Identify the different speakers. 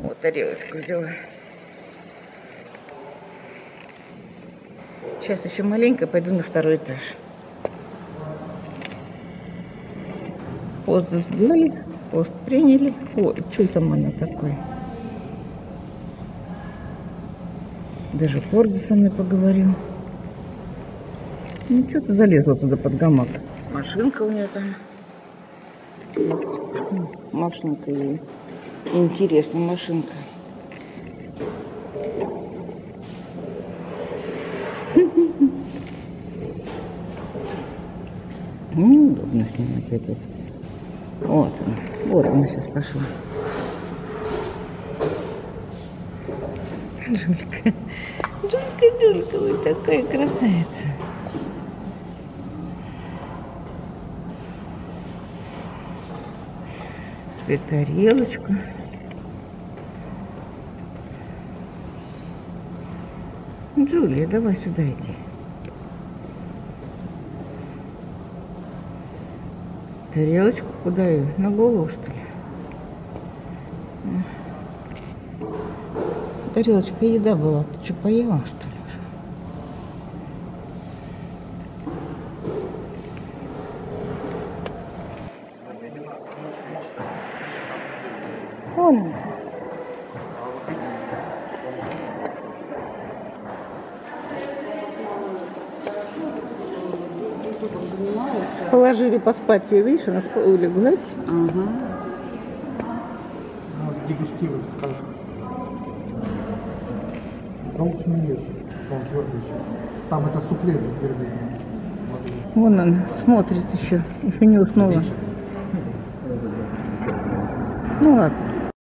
Speaker 1: Вот тарелочку взяла. Сейчас еще маленько пойду на второй этаж. Пост сделали, пост приняли. Ой, что там она такое? Даже Корги со мной поговорил. Ну, что-то залезла туда под гамак. Машинка у нее там. Машинка ей. Интересная машинка. Неудобно снимать этот. Вот он. Вот он сейчас пошел. Жулька. Жулька, вы такая красавица. Теперь тарелочку. Джулия, давай сюда иди. Тарелочку куда ее? На голову, что ли? Тарелочка еда была. Ты что, поела, что ли? Вон. Положили поспать ее, видишь, она улеглась.
Speaker 2: Ага. Дегустирует, скажем. Там нет, там твердый еще. Там это суфле твердый.
Speaker 1: Вон он смотрит еще не уснула. Ну ладно.